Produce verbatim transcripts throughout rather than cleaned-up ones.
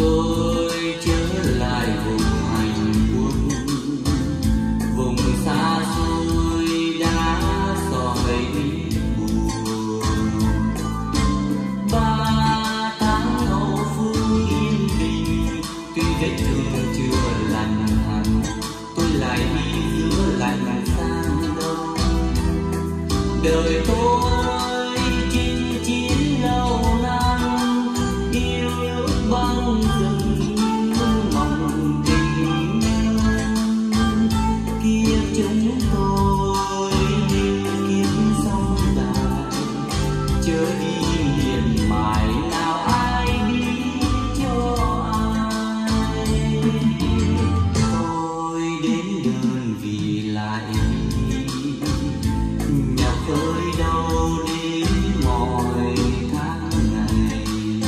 tôi trở lại vùng hạnh phúc, vùng xa xôi đã soi buồn. Ba tháng hậu phương yên bình, tuy vết thương chưa lành hẳn, tôi lại đi giữa lạnh sang đông. Đời tôi chinh chiến lâu năm, yêu nước băng rừng mộng tình nhân. Kiếp chúng tôi như kiếp sông dài, chớ đi miền mài nào ai biết cho ai. Tôi đến đơn vì lại nhà phơi đâu đến mọi tháng ngày.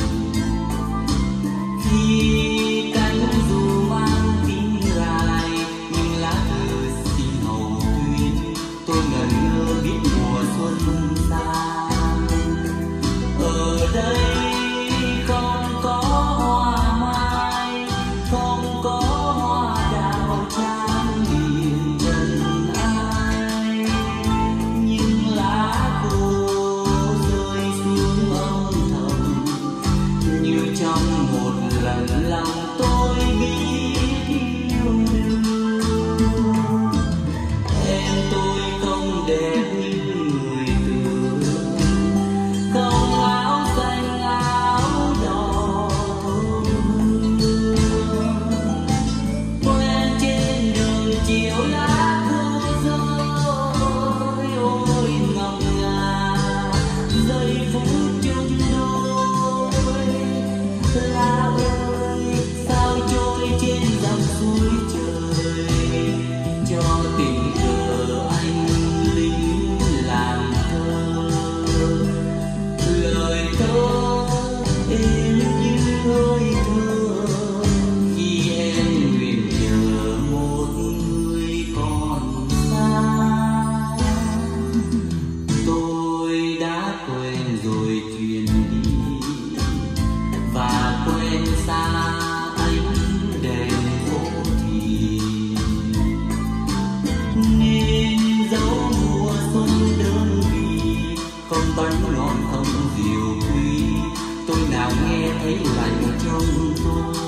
Khi cánh dù mang tiếng dài, nhưng lá thư xin hậu tuyên, tôi ngẩn ngơ biết mùa xuân xa. Ở đây không có hoa mai, không có hoa đào trang điểm trần ai, nhưng lá khô rơi xuống âm thầm, như trong một lần lòng tôi biết yêu đương. Em tôi không đẹp như người tưởng, không áo xanh áo đỏ thơm hương. Quen trên đường chiều lá khô rơi, ôi ngọc ngà giây phút chung đôi. Lá ơi sao trôi trên dòng suối trời, cho tình cờ anh lính làm thơ. Lời thơ êm như hơi thở, khi em nguyện nhớ một người còn xa. Tôi đã quên rồi thuyền đi, và quên xa ánh đèn phố thì, nên dấu mùa xuân đơn vị, không bánh ngon không diều quý, tôi nào nghe thấy lạnh trong tôi.